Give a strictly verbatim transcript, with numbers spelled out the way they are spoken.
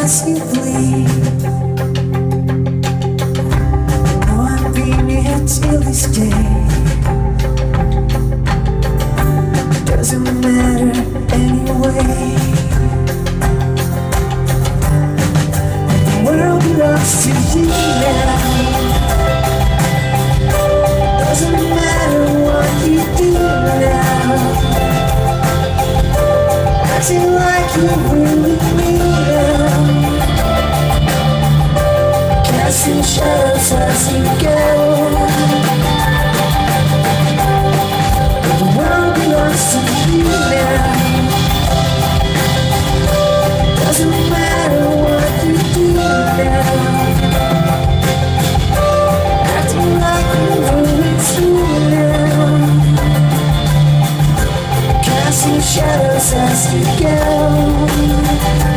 as you bleed. Oh, I've been here till this day. Doesn't matter anyway. The world belongs to you now. Doesn't matter what you do now. Acting like you're really me now. Casting shadows as you go. The world belongs to you now. Doesn't matter what you do now. Acting like you're really true now. Casting shadows as you go.